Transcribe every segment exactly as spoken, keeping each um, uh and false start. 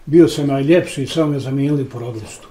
bio sam najljepši i samo me zamijenili po rodilištu.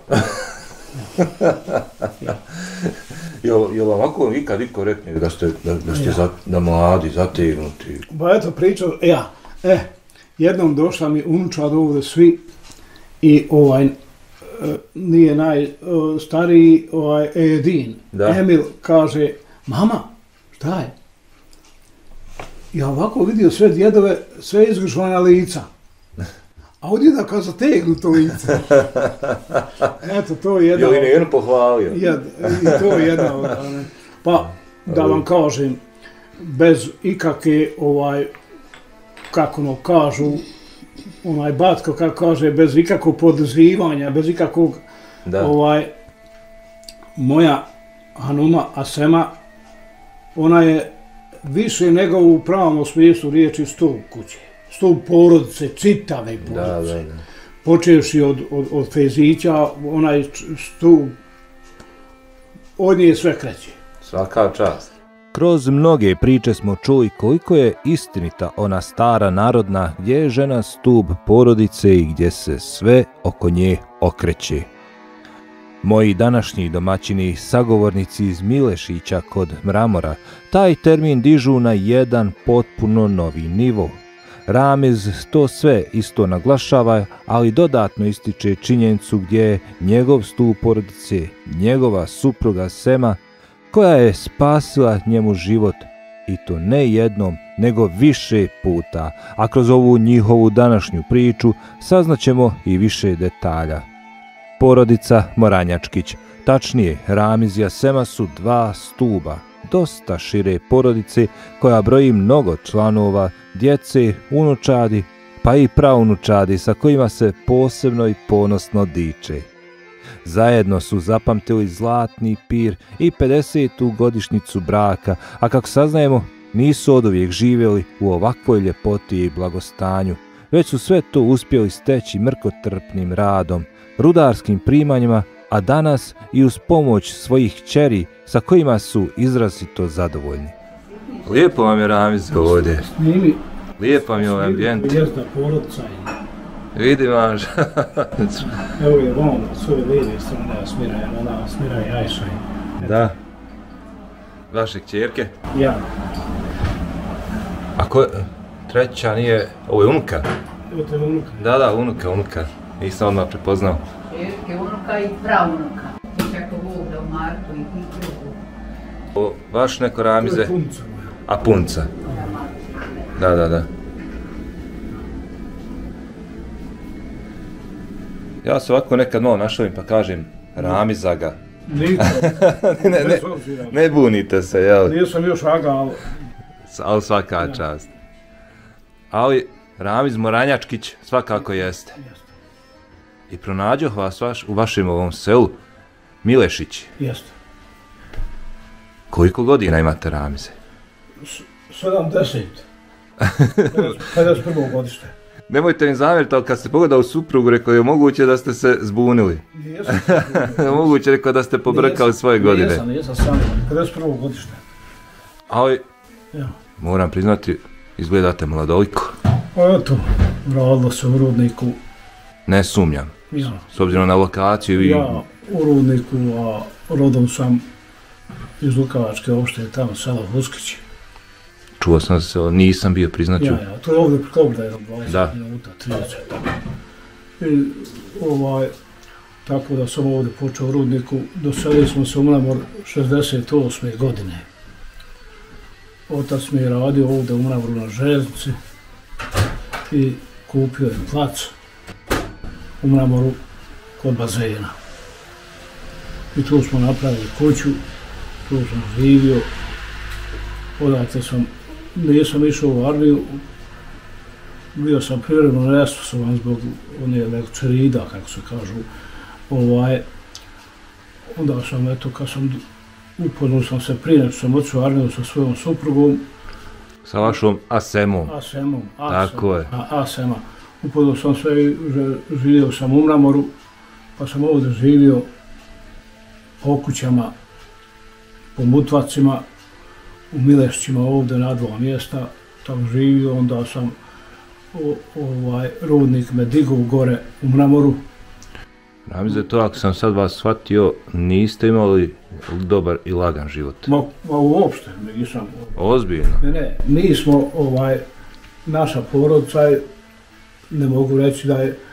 Jel, jel ovako ikad iko rekne da ste, da, da ste ja. za, da mladi, zategnuti? Ba eto pričao, ja, e, jednom došla mi unučad ovdje svi i ovaj, nije najstariji ovaj, Edin, da. Emil kaže, mama, šta je? Ja ovako vidio sve djedove, sve izgušvana lica. A ovdje da kao zategnu to lice. Eto, to je jedna... Jel' i jedno pohvalio? Jed, I to je jedna... Pa, da vam kažem, bez ikakve, ovaj, kako ono kažu, onaj Batko, kako kaže, bez ikakvog podozrivanja, bez ikakvog, da. ovaj, moja Hanuma Asema, ona je više nego u pravom smislu riječi stup kuće. Stup porodice, čitave porodice. Da, da, da. Počevši od, od, od Fezića, onaj stup, od nje sve kreće. Svaka čast. Kroz mnoge priče smo čuli koliko je istinita ona stara narodna gdje je žena stup porodice i gdje se sve oko nje okreće. Moji današnji domaćini sagovornici iz Milešića kod Mramora taj termin dižu na jedan potpuno novi nivo. Ramiz to sve isto naglašava, ali dodatno ističe činjenicu gdje je njegov stup porodice, njegova supruga Sema, koja je spasila njemu život i to ne jednom, nego više puta, a kroz ovu njihovu današnju priču saznaćemo i više detalja. Porodica Moranjačkić, tačnije Ramiz i Asema su dva stuba, dosta šire porodice koja broji mnogo članova, djece, unučadi, pa i praunučadi sa kojima se posebno i ponosno diče. Zajedno su zapamtili zlatni pir i pedesetu godišnjicu braka, a kako saznajemo, nisu oduvijek živjeli u ovakvoj ljepoti i blagostanju, već su sve to uspjeli steći mrkotrpnim radom, rudarskim primanjima, a danas i uz pomoć svojih kćeri sa kojima su izrazito zadovoljni. Lijepo vam je Ramiz ovdje. Lijepo vam je ovaj ambijent. Jezda porodica. Vidim vam. Evo je vam, s ove lijeve strane Smiraja, ona Smiraja i Ajša. Da. Vaše kćerke? Ja. A ko, treća nije, ovo je unuka? Ovo je unuka. Da, da, unuka, unuka. Nisam odmah prepoznao. Čerke, unuka i praunuka. Čako Bog da u Marku i drugu. O, vaš neko Ramize? To je punca moja. A punca? Da, da, da. Ja se ovako nekad malo našavim pa kažem Ramizaga. Nikad. ne, ne, ne, ne bunite se, jel? Nisam još aga, ali... Ali svaka čast. Ali Ramiz Moranjačkić svakako jeste. I pronađoh vas vaš, u vašem ovom selu Milešići. Jeste. Koliko godina imate Ramize? sedamdeset. pedeset prvo godište. Nemojte mi zamjeriti, ali kad ste pogledali suprugu, rekao je moguće da ste se zbunili. Nijesam. Moguće rekao da ste pobrkali svoje godine. Nijesam, nijesam sam, pedeset prvo godište. Ali, ja. Moram priznati, izgledate mladoliko. Pa eto, radilo se u Rudniku. Ne sumnjam. Ja. S obzirom na lokaciju i... Ja u Rudniku, a rodom sam iz Lukavačke opštine, tamo selo Huskići. Čuo sam se, nisam bio priznaću. Ja, ja, to je ovdje prikobda jedno dvadeset minuta, trideset. I ovaj, tako da sam ovdje počeo u Rudniku, doselili smo se u Mramor šezdeset osme godine. Otac mi je radio ovdje u Mramoru na željeznici i kupio je plac u Mramoru kod bazena. I tu smo napravili kuću, tu sam živio, odatle sam, nisam išao u armiju, bio sam privremeno nesposoban zbog one lekcerida, kako se kažu, ovaj, onda sam, eto, kad sam upoznao sam se prije, nego sam otišao u armiju sa svojom suprugom. Sa vašom Asemom. Asemom, tako je. A, Asema. Upoznao sam sve, živio sam u Mramoru, pa sam ovdje živio po kućama, po Mutvacima, u Milešćima ovdje na dva mjesta, tamo živio, onda sam o, ovaj, rudnik me digao gore u Mramoru. Ramiz, da to, ako sam sad vas shvatio, niste imali dobar i lagan život. Ma, ma uopšte, nisam. Ozbiljno? Ne, ne, mi smo, ovaj, naša porodica je, ne mogu reći da je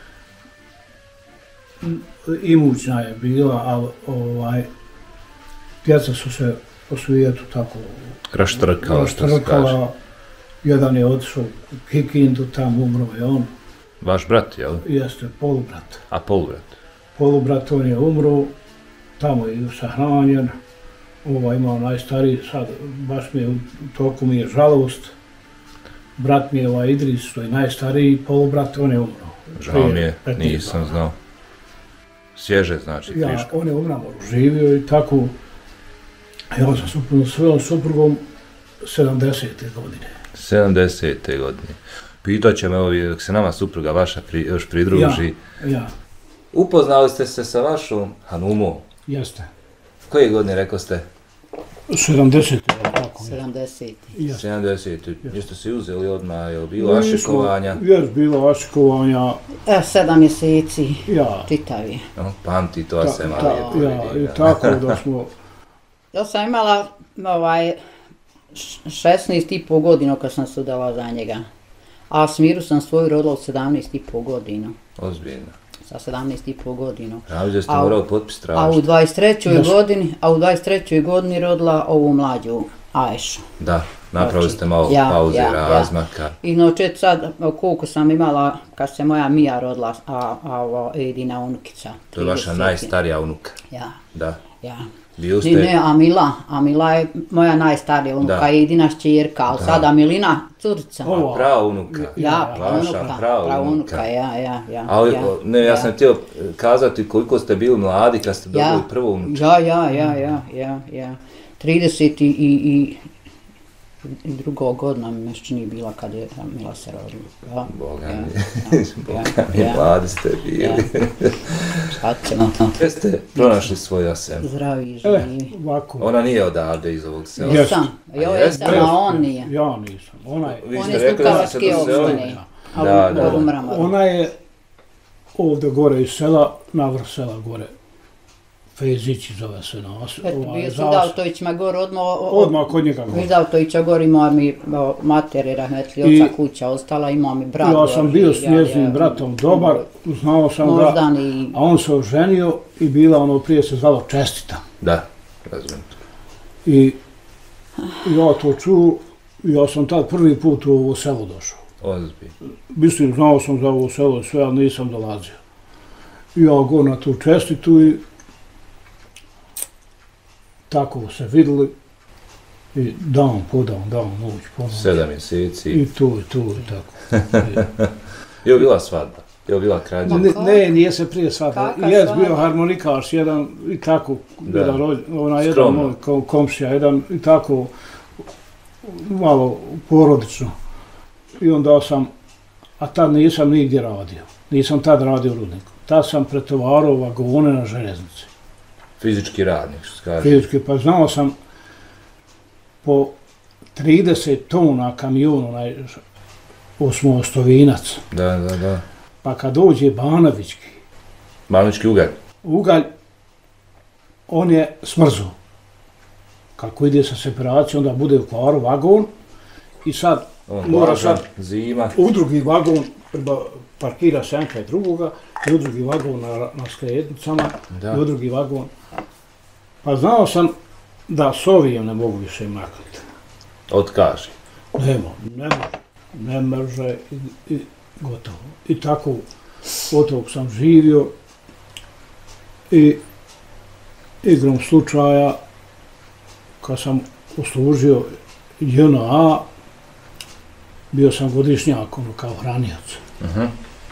imućna je bila, ali ovaj, djeca su se po svijetu tako raštrkala, što se kaže. Jedan je otišao u Kikindu, tamo umro je on. Vaš brat, jel? Jeste, polubrat. A polubrat? Polubrat, on je umro, tamo je sahranjen. Ovaj imao najstariji, sad baš mi je, u toku mi je žalost. Brat mi je ovaj Idris, što je najstariji, polubrat, on je umro. Žao mi je, nisam znao. Svježe znači, ja, friško. On je u Mramoru živio i tako. Ja sam suprugom svojom suprugom sedamdesete godine. sedamdesete godine. Pitat će me ovi, dok se nama supruga vaša pri, još pridruži. Ja, ja. Upoznali ste se sa vašom Hanumom? Jeste. Koje godine rekao ste? sedamdesete. Tako. sedamdesete. sedamdesete. Jeste se uzeli odmah, je li bilo ašikovanja? Jes, bilo ašikovanja. E, sedam mjeseci. Ja. Čitav je. No, pamti to Ta, se malo ta, lijepo ja, vidi. i tako da smo... Ja sam imala ovaj, šesnaest i pol godina kad sam se udala za njega. A Smiru sam svoju rodila u sedamnaest i pol godina. Ozbiljno. Sa sedamnaest i pol godina. Pravdje ste morali potpis tražiti. A u dvadeset trećoj godini, a u dvadeset trećoj godini rodila ovu mlađu Ajšu. Da, napravili ste malo ja, pauze, ja, razmaka. Ja. I noće sad, koliko sam imala kad se moja Mija rodila, a, a ovo Edina unukica. To je vaša najstarija unuka. Ja. Da. Ja. Bili ste... Ne, ne, Amila. Amila je moja najstarija unuka, Edina šćerka, ali sad Amilina curica. Ova. Prava unuka. Ja, vaša unuka, prava, prava unuka. unuka, ja, ja, ja. Ali, ja, ne, ja, ja sam htio kazati koliko ste bili mladi kad ste dobili ja, prvu unučku. Ja, ja, ja, ja, ja, ja. trideset i, i, i drugog godina mi još čini bila kad je Mila se rodila. Ja, Boga ja, mi, ja, Boga mi, ja, mladi ste bili. Ja. Sad ćemo. Gdje ste pronašli svoj Asem? Zdravi i E, živi. ovako. Ona nije odavde iz ovog sela. Jesam, jo A jesam, jeste? a on nije. Ja nisam. Ona je, Vi On ste je rekli da ste Stupavačke doselili. opštine, a Da, u- da. u Mramoru. ona je ovdje gore iz sela, na vrh sela gore. Fejzići zove se nas. Eto, ovaj, bio su zas- Davtovićima gore odmah. Odmah kod njega gore. Iz Davtovića gore imao mi o, mater, rahmetli, I- oca kuća ostala, imao mi brat. Ja sam gore, bio s ja, njezinim ja, bratom dobar, znao sam ga, Moždan i... a on se oženio i bila ono prije se zvalo Čestita. Da, razumijem. I ja to čuo, ja sam tad prvi put u ovo selo došao. Ozbiljno. Mislim, znao sam za ovo selo i sve, ali nisam dolazio. I ja go na tu Čestitu i tako se vidjeli. I dan po dan, dan, noć po noć. Sedam mjeseci. I tu, i tu, i tako. Je li bila svadba? Je li bila krađa? Ne, ne, nije se prije svadba. Kaka Jes svadba? bio harmonikaš, jedan i tako, Da. jedan rod, ona jedan Skromno. moj ko- komšija, jedan i tako malo porodično. I onda sam, a tad nisam nigdje radio. Nisam tad radio u rudniku. Tad sam pretovarao vagone na željeznici. Fizički radnik, što se kaže. Fizički, pa znao sam po trideset tona kamion, onaj osmoostovinac. Da, da, da. Pa kad dođe Banovićki, Malnički ugalj. ugalj, on je smrzo. Kako ide sa separacijom, onda bude u kvaru vagon i sad On mora vlažan, sad zima. u drugi vagon treba parkira senka i drugoga, i u drugi vagon na, na skrednicama, Da. i u drugi vagon. Pa znao sam da s ovim ne mogu više maknuti. Otkaži. Nema, ne može, ne može i, i gotovo. I tako od tog sam živio i igrom slučaja kad sam uslužio J N A, bio sam godišnjak ono, kao hranioc. Uh-huh.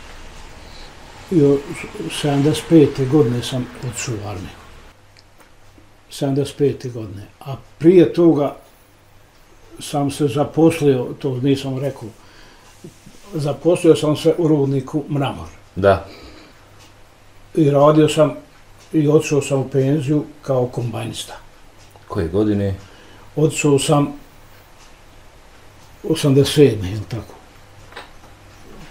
I od sedamdeset pete godine sam otišao u armiju. sedamdeset pete godine. A prije toga sam se zaposlio, to nisam rekao, zaposlio sam se u rudniku Mramor. Da. I radio sam i otišao sam u penziju kao kombajnista. Koje godine? Otišao sam osamdeset sedme, ili tako.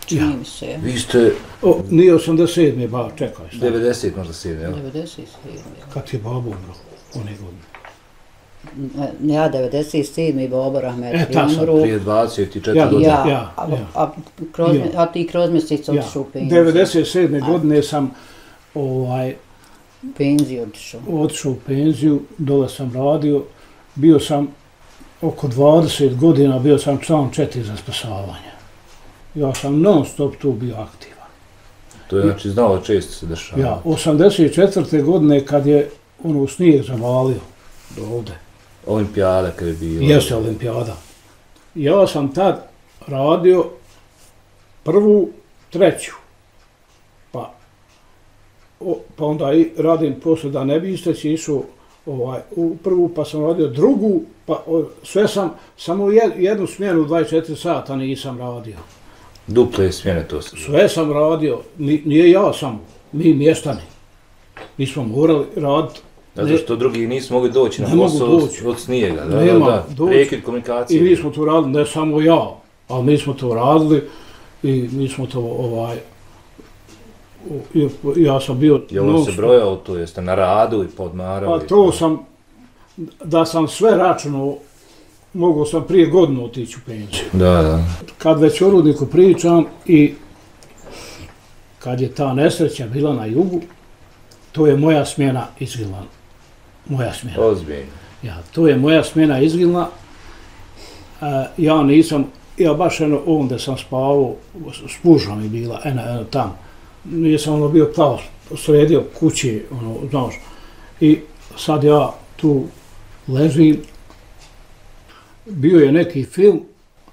čini mi se. Vi ste O, nije osamdeset sedme ba, čekaj. Šta? devedeset možda sedme, jel? devedeset sedme. Kad je babo umro, one godine. Ja devedeset sedme Bobo Rahmet E, ta sam, umru. Prije dvadeset četiri Ja, godine. Ja, Ja, a, ja. a, kroz, Ja. a ti kroz mjesec Ja, otišao u penziju. devedeset sedme godine sam ovaj, Penziju otišao. otišao u penziju, dole sam radio, bio sam oko dvadeset godina, bio sam član četiri za spasavanje. Ja sam non stop tu bio aktivan. To je znači znalo često se dešava. Ja, osamdeset četvrte godine kad je ono snijeg zavalio do ovde, Olimpijada kad je bila. jeste olimpijada. Ja sam tad radio prvu, treću, pa, o, pa onda i radim posle da ne bi isteći išao ovaj, u prvu, pa sam radio drugu, pa o, sve sam, samo jed- jednu smjenu dvadeset četiri sata nisam radio. Duple smjene to se. Sve sam radio, ni- nije ja samo, mi mještani. Mi smo morali raditi. Zato što drugi nisu mogli doći na Ne mogu posao od, doći. od snijega. Da, Nema da, da. doći. Prekid I komunikacije. mi smo to radili, ne samo ja, ali mi smo to radili i mi smo to ovaj, i- ja sam bio... Je ono non se stop- brojalo to, jeste na radu i podmarali? Pa to sam, da sam sve računao, mogao sam prije godinu otići u penziju. Da, da. Kad već o Rudniku pričam i kad je ta nesreća bila na jugu, to je moja smjena izgila. Moja smjena. Ozbiljno. Ja, to je moja smjena izgila. E, ja nisam, ja baš eno ovdje sam spavao, spuža mi bila, eno, eno tam. Nisam ono bio plavo, sredio kući, ono, znaš. I sad ja tu ležim, bio je neki film,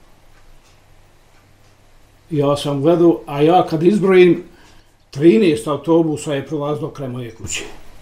ja sam gledao, a ja kad izbrojim, trinaest autobusa je prolazilo kraj moje kuće.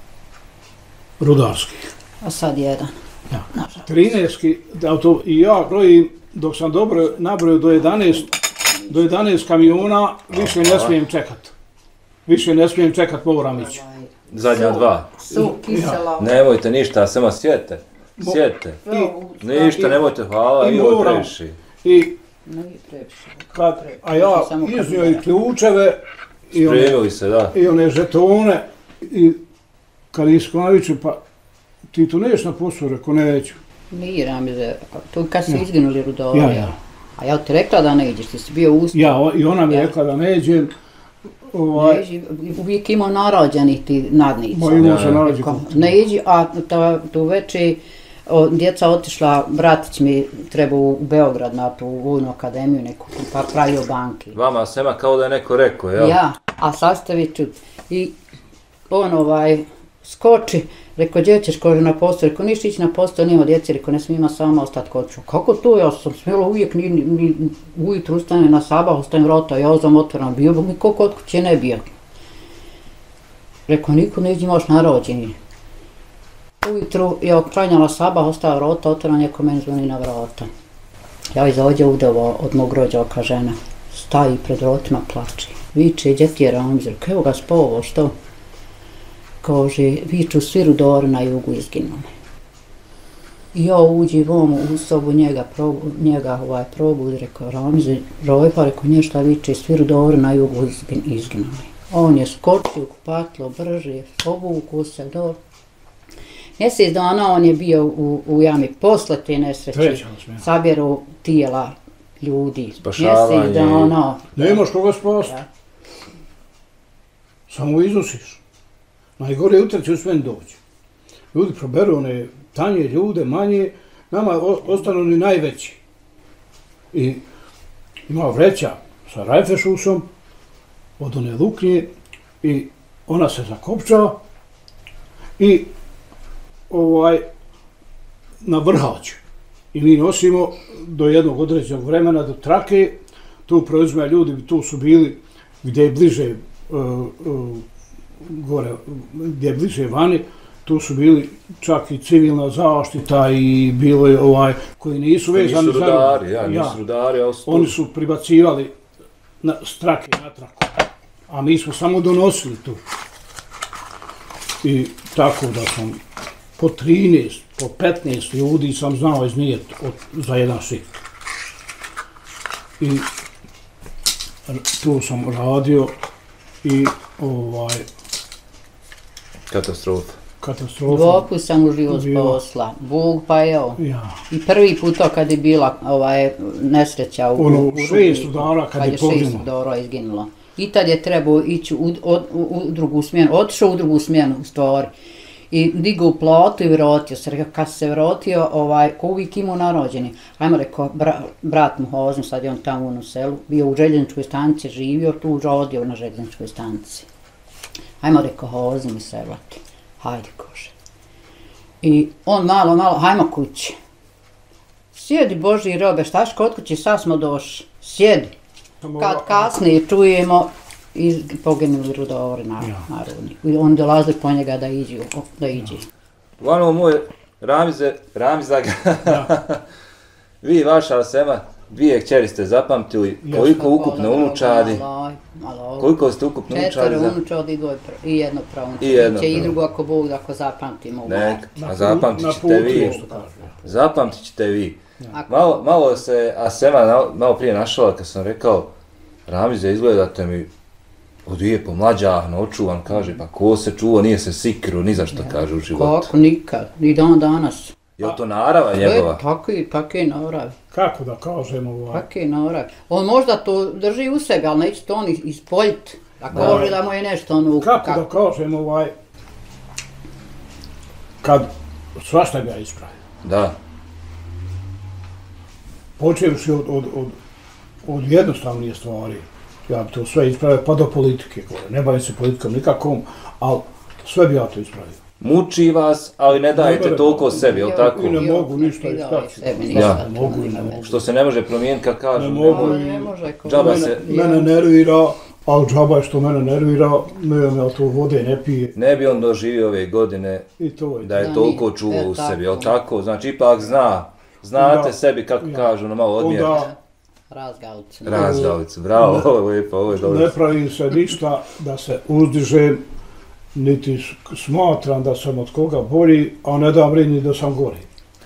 Rudarskih. A sad jedan. Ja. Nažalost. trinaest auto, i ja brojim, dok sam dobro nabrojio do jedanaest, do jedanaest kamiona, više ne smijem čekat. Više ne smijem čekat, moram ići. Zadnja dva. Su kisela. Nemojte ništa, samo sjete. Sjete. Ništa, nemojte, hvala, i i ovo moram. previše. I Nije previše. kad, a ja Samo kad iznio i mora. ključeve, i one, Spremili se, da. i one žetone, i kad iskonaviću, pa ti tu neš na posao, reko neću. Nije Ramize, tu kad su Ja. izginuli Rudolja. Ja, ja. A ja ti rekla da ne ideš, ti si bio usta. Ja, o- i ona mi je Ja. rekla da neđem, ovaj, Ne iđi, uvijek imao narađenih ti nadnica. moj imao Ja, se ja. narađe Rekao, kod- ne iđi, a ta, tu veći o, djeca otišla, bratić mi treba u Beograd na tu vojnu akademiju, neku, pa pravio banki. Vama sema kao da je neko rekao, jel? Ja, a sad ste vi čut. I on ovaj, skoči, rekao, gdje ćeš kože na posao, rekao, niš ići na posao, nema djece, rekao, ne smijema sama ostati kod ću. Kako to, ja sam smjela uvijek, ni, ni, ni, ujutru ustane na sabah, ostavim vrata, ja sam otvoran, bio bi mi ko kod kuće ne bio. Rekao, niko ne iđi moš narođeni. Ujutru je okranjala sabah, ostava vrata, otvoran, neko meni zvoni na vrata. Ja izađe udova od mog rođaka žena, staji pred vratima, plače. Viče, gdje ti je Ramiz? Rekao, evo ga spavao, što? Kaže, viču svi Rudari na jugu izginuli. I ja uđi vam u sobu njega, probu, njega ovaj probudi, rekao, Ramize, Rojpa, rekao, nješta viče, svi Rudari na jugu izgin, izginuli. On je skočio u kupatlo, brže, obuku se do... Mjesec dana on je bio u, u jami posle te nesreće, Treća smjena. sabjeru tijela ljudi. Spašavanje. Mjesec dana. Nemaš koga spasti. Ja. Samo iznosiš. Najgore jutra će sve doći. Ljudi proberu one tanje ljude, manje, nama o- ostanu ni najveći. I ima vreća sa rajfešusom od one luknje i ona se zakopča i ovaj na vrhać. I mi nosimo do jednog određenog vremena, do trake, tu preuzme ljudi, tu su bili gdje je bliže uh, uh, gore, gdje je bliže vani, tu su bili čak i civilna zaštita i bilo je ovaj, koji nisu vezani Nisu za... rudari, ja, nisu rudari, ali su... Oni su pribacivali na strake na traku, a mi smo samo donosili tu. I tako da sam po trinaest, po petnaest ljudi sam znao iznijet od, za jedan šift. I tu sam radio i ovaj... Katastrofa. Katastrofa. Dvopu sam u život s posla, Bog pa evo. Ja. I prvi put to kad je bila ovaj, nesreća u, Ono, u šest udara kad je šest poginulo. udara izginulo. I tad je trebao ići u, u, u, u drugu smjenu, otišao u drugu smjenu u stvari. I digao platu i vratio se. Rekao, kad se vratio, ovaj, ko uvijek imao narođeni. Ajmo rekao, bra, brat mu Hozno, sad je on tamo u selu, bio u željezničkoj stanici, živio tu, rodio na željezničkoj stanici. Ajmo rekao, Hozno mi se vrati. Hajde, kože. I on malo, malo, hajmo kući. Sjedi Božji robe, štaš kod kući, sad smo došli. Sjedi. Kad kasnije čujemo, i poginuli rudovori na, ja. Narodni. I oni dolazili po njega da iđu, da iđe. Uglavnom moj Ramize, Ramizag, vi i vaša Sema, dvije kćeri ste zapamtili, koliko ukupno unučadi, koliko ste ukupno unučadi? Četvero unučadi i, i jedno pravunče. I jedno I drugo ako Bog, ako zapamtimo. Nek, a zapamtit ćete vi. Zapamtit ćete vi. Malo, malo se Asema malo prije našala kad sam rekao, Ramize, izgledate mi lijepo, mlađahno, očuvan, kaže, pa ko se čuva, nije se sikiru, ni za što ja. Kaže u životu. Kako, nikad, ni dan danas. Je li to narava njegova? E, tako je, tako je narav. Kako da kažemo ovaj? Tako je narav. On možda to drži u sebi, ali neće to on ispoljiti. Da kaže da mu je nešto ono... Kako, kako da kažemo ovaj? Kad svašta ga ispravi. Da. Počevši od, od, od, od jednostavnije stvari. Ja bi to sve ispravio, pa do politike gore. Ne bavim se politikom nikakvom, ali sve bi ja to ispravio. Muči vas, ali ne dajete ne toliko sebi, je li tako? I ne mogu ništa istaći. Ja. Ne mogu i ne mogu. Što se ne može promijeniti kad kažu, ne, ne mogu. Ne može. Džaba se... Mene nervira, ali džaba je što mene nervira, ne me to vode ne pije. Ne bi on doživio ove godine I to je. da je toliko čuvao u sebi, je li tako? Znači, ipak zna, znate sebi, kako kažu, na malo odmjer. Razgalicu. Razgalicu, bravo, ovo je lijepo, ovo je dobro. Ne pravim se ništa da se uzdižem, niti smatram da sam od koga bolji, a ne dam ni da sam gori.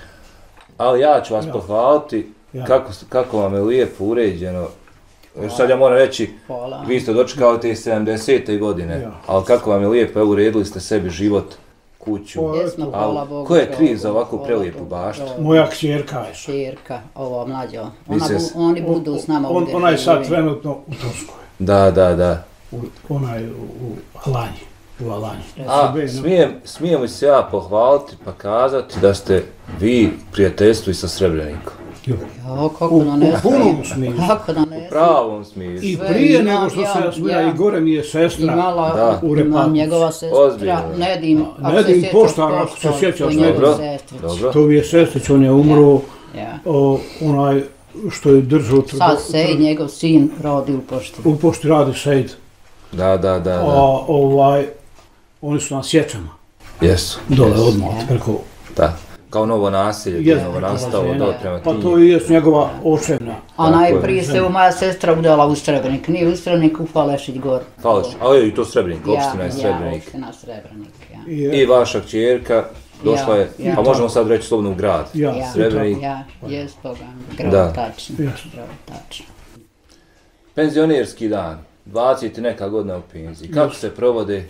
Ali ja ću vas ja. pohvaliti ja. kako, kako vam je lijepo uređeno. Još sad ja moram reći, hvala. Vi ste dočekali te sedamdesete godine, ja. Ali kako vam je lijepo, evo uredili ste sebi život, kuću. Jesmo, hvala Bogu. Ko je kriv za ovakvu prelijepu baštu? Moja kćerka je. Kćerka, ovo mlađo. Ona bu, oni budu s nama on, ona je sad trenutno u Turskoj. Da, da, da. U, ona je u, u Alanji. U Alanji. A smijem, smijem li se ja pohvaliti pa kazati da ste vi prijateljstvi sa Srebrenikom? Jo, kako da ne smijem. U punom smislu. Kako da ne smijem. U pravom smislu. I prije nego što se smija, i gore mi je sestra imala, u Repatnici. Njegova sestra, Nedim, ako Nedim Poštar, ako se sjećaš Nedim. Dobro. To mi je sestrić, on je umro, onaj što je držao... Sad Sejid, njegov sin, radi u pošti. U pošti radi Sejid. Da, da, da. A ovaj, oni su na Sječama. Jesu. Dole odmah, preko... Da. Kao novo nasilje, gdje je novo nastalo, dole prema Pa to i jest njegova očevna. A najprije se u moja sestra udala u Srebrenik, nije u Srebrenik, u Falešić gor. Falešić, a je i to Srebrenik, opština je Srebrenik. Ja, opština Srebrenik, ja. I vaša kćerka došla je, pa možemo sad reći slobodno u grad, Srebrenik. Ja, jest toga, grad, tačno, grad, tačno. Penzionerski dan, dvadeset i neka godina u penziji, kako se provode,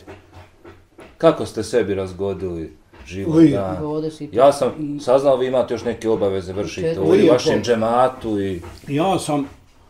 kako ste sebi razgodili život dan? Ja sam saznao, vi imate još neke obaveze, vršite ovdje u vašem džematu i... Ja sam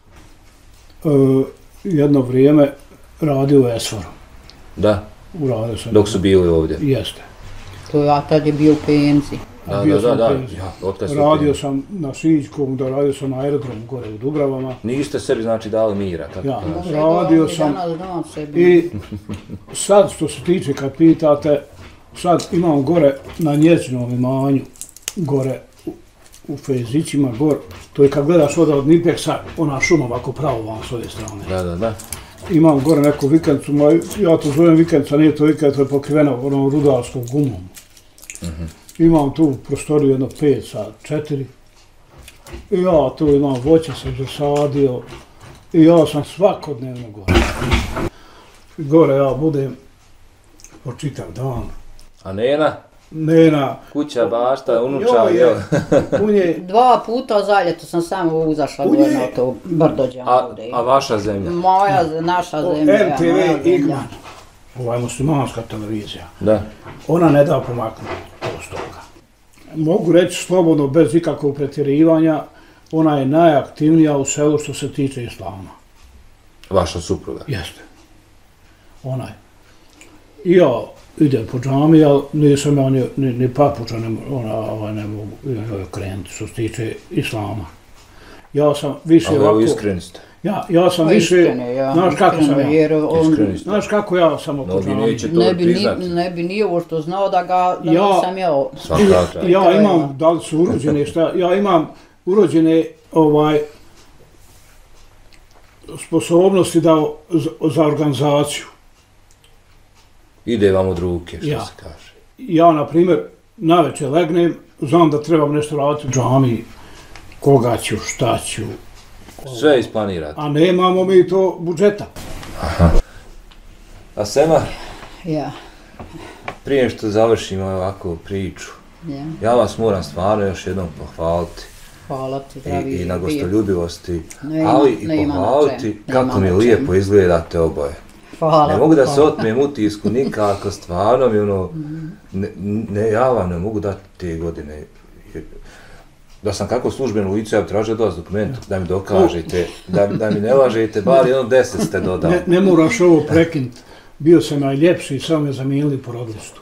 jedno vrijeme radio u Esforu. Da? Uradio sam. Dok su bili ovdje? Jeste. To ja tad je bio u penziji. Da, da, da, da. Radio sam na Šiđkom, da radio sam na aerodromu gore u Dubravama. Niste sebi znači dali mira? Ja, radio sam i sad što se tiče kad pitate, sad imam gore na njezinom imanju, gore u, u Fezićima, gore, to je kad gledaš ovdje od Nipeksa, ona šuma ovako pravo vam s ove strane. Da, da, da. Imam gore neku vikencu, ja to zovem vikenca, nije to vikenca, to je pokriveno onom rudarskom gumom. Uh-huh. Imam tu prostoriju jedno pet sa četiri. I ja tu imam voće sam zasadio. I ja sam svakodnevno gore. I gore ja budem po čitav dan. A Nena? Nena. Kuća, bašta, unuča, Joj, jel? On je, Dva puta za ljeto sam samo uzašla On je- gore na to brdođa. A, a vaša zemlja? Moja, naša zemlja. R T moja V zemlja. Igman, ovaj muslimanska televizija, Da. ona ne da pomaknuti od toga. Mogu reći slobodno, bez ikakvog pretjerivanja, ona je najaktivnija u selu što se tiče islama. Vaša supruga? Jeste. Ona je. I ja idem po džami, ali nisam ja ni, ni, ni papuča, ne, ona, ovaj, ne mogu joj krenuti što se tiče islama. Ja sam više Ali evo ovako... iskreni ste. Ja, ja sam Pa više... iskreno, ja, Znaš kako sam iskreno, ja? jer on Iskreni ste. Znaš kako ja sam oko Mnogi džami? neće to ne bi, ni, priznati. ne bi nije ovo što znao da ga da Ja- nisam ja. Svaka čast. Ja imam, da li su urođene, šta, ja imam urođene ovaj sposobnosti da, za, za organizaciju. Ide vam od ruke, što Ja. se kaže. Ja, na primjer, navečer legnem, znam da trebam nešto raditi u džami, koga ću, šta ću, Sve isplanirate. a nemamo mi to budžeta. A Sema, Ja, prije što završimo ovakvu priču, ja. ja vas moram stvarno još jednom pohvaliti. Hvala ti, I, dravi. i na bio. gostoljubivosti, Ne ima- ali i ne ima na pohvaliti čemu, kako nema mi na lijepo čemu. izgledate oboje. Hvala. Ne mogu da se hvala. otmijem utisku nikako, stvarno mi ono, ne, ne, ja vam ne mogu dati te godine. Da sam kako službeno lice, ja bi tražio od vas dokument da mi dokažete, da, da mi ne lažete, bar jedno deset ste dodali. Ne, ne moraš ovo prekinuti. Bio sam najljepši i samo me zamijenili po rodilištu.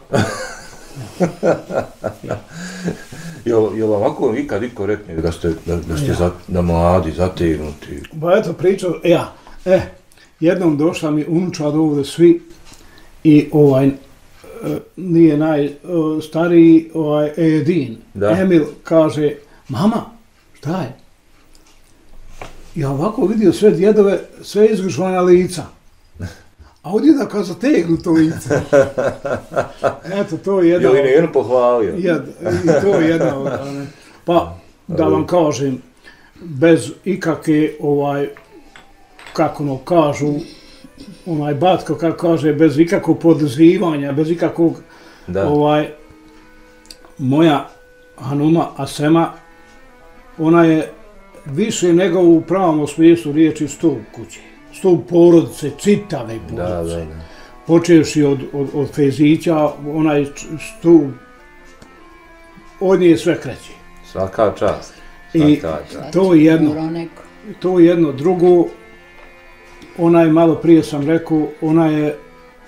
Jel, jel ovako ikad iko rekne da ste, da, da ste Ja. za, da mladi, zategnuti? Ba eto pričao, ja, e, jednom došla mi unučad ovdje svi i ovaj, e, nije najstariji, ovaj, Edin, Da. Emil kaže, mama, šta je? Ja ovako vidio sve djedove, sve izgušvana lica. A ovdje da kao zategnu to lice. Eto, to je jedna... Jel i ne jedno pohvalio? Jed, i to je jedna od, one, pa da vam kažem, bez ikakve, ovaj, kako ono kažu, onaj Batko kako kaže, bez ikakvog podozivanja, bez ikakvog, Da. ovaj, moja Hanuma Asema, ona je više nego u pravom smislu riječi stup kuće, stup porodice, čitave porodice. Da, da, da. Počevši od, od, od Fejzića, onaj stup, od nje sve kreće. Svaka čast. I Svaka čast. to je jedno, Mora neko. to je jedno. Drugo, ona je, malo prije sam rekao, ona je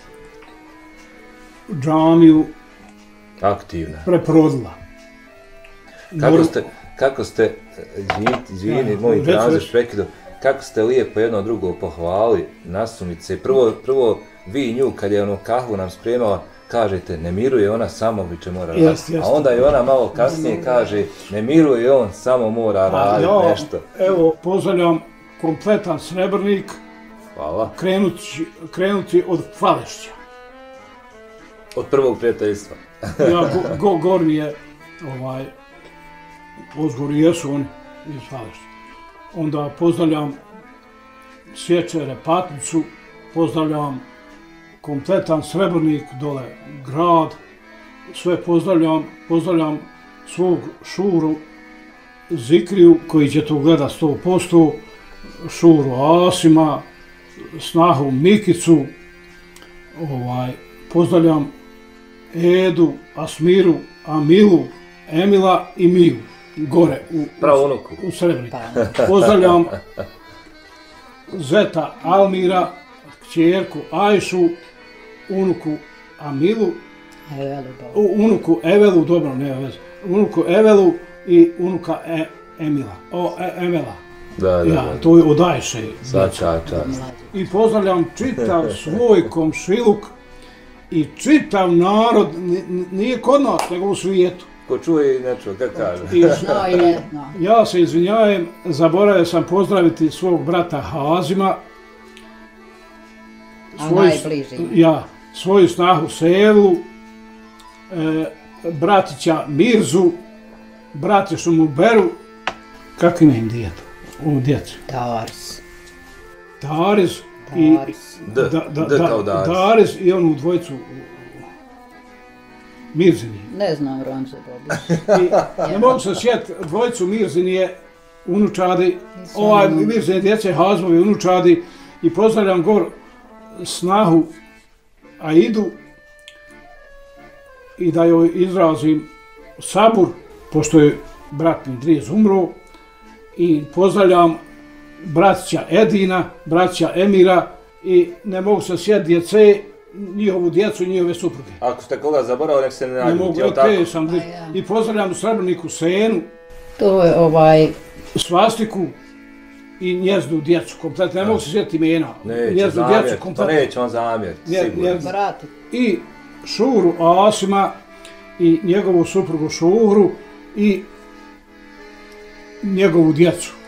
džamiju Aktivna. preporodila. Kako Mor- ste, kako ste, izvini, izvini Ja, moji reci, tranziš reci. prekidu, kako ste lijepo jedno drugo pohvalili nasumice. Prvo, prvo vi nju kad je ono kahvu nam spremala, kažete ne miruje ona, samo bi će mora Jest, raditi. jest. A onda i ona malo kasnije kaže ne miruje on, samo mora Pa raditi ja, nešto. evo, pozdravljam kompletan Srebrnik, Hvala. krenući, krenući od Falešća. Od prvog prijateljstva. Ja, go, go, gor mi je, ovaj, Ozgori jesu oni iz Falešća. Onda pozdravljam Sječere, Patnicu, pozdravljam kompletan Srebrnik, dole grad, sve pozdravljam, pozdravljam svog Šuru Zikriju koji će to gledat sto posto, Šuru Asima, snahu Mikicu, ovaj, pozdravljam Edu, Asmiru, Amilu, Emila i Miju, gore u, Pravo unuku. u Srebrniku. Pa, Pozdravljam zeta Almira, kćerku Ajšu, unuku Amilu, Evelu, dobro. u- unuku Evelu, dobro, nema veze, unuku Evelu i unuka e, Emila, o, e, Emela. Da, da, Ja, da. to je od Ajše. Svaka čast. Mlađi. I pozdravljam čitav svoj komšiluk i čitav narod, n- n- nije kod nas, nego u svijetu. Ko čuje i ne čuje, kako kaže. I Zna i ne zna. ja se izvinjavam, zaboravio sam pozdraviti svog brata Hazima, A najbliži. ja, svoju snahu Sevlu, e, bratića Mirzu, bratišu Muberu, kako ime im djetu, u djecu, Dars. Dariz i Dars. D, D kao Daris. Dariz i onu dvojicu, Mirzini. Ne znam Ramze Bobić. I ne mogu se sjetiti, dvojicu Mirzinije unučadi, ovaj Mirzinije djece Hazmovi unučadi i pozdravljam gor snahu Aidu i da joj izrazim sabur, pošto je brat mi Drijez umro, i pozdravljam braća Edina, braća Emira i ne mogu se sjetiti djece, njihovu djecu i njihove supruge. Ako ste koga zaboravili, nek se ne Ne naljuti, mogu, jel te tako? sam, ja. i pozdravljam Srebrniku Senu, To je ovaj, Svastiku i njeznu djecu, kompletno, ne mogu se sjetiti imena. Neće Njeznu zamjeriti, djecu, to kompletno. neće on zamjeriti, Nje- sigurno. nje- brati. I Šuru Asima i njegovu suprugu Šuru i njegovu djecu.